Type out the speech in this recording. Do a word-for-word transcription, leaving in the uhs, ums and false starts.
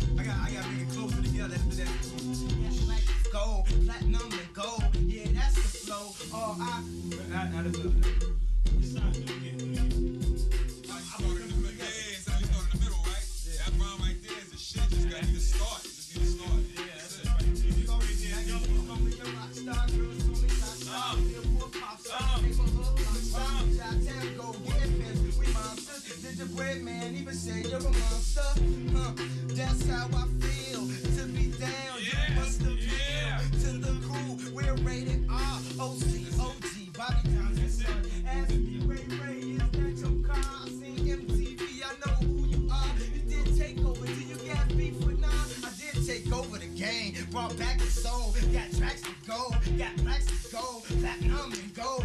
I got, I got to bring it closer together after that. Yeah, like it's gold, platinum and gold. Yeah, that's the flow. Oh, I. I, I just love that. It's not good again. I started in the middle. Yeah, so you started in the middle, right? Yeah. That rhyme right there is the shit. Just got to start. Just need to start. Yeah, that's it. Right there. You already did. Young boys call me the rock star, girls call me rock star. Billboard pop star, neighborhood rock star. Chi-town go get pins. We monsters. Did the bread man even say you're a monster? Huh? That's how I feel to be down. Yeah, you must appeal yeah. to the crew. We're rated R, O C, O G, Bobby Johnson's son. Ask me, Ray Ray, is that your car? I seen M T V, I know who you are. You did take over, do you got beef with nah? I did take over the game, brought back the soul. Got tracks to go, got blacks to go, platinum and gold.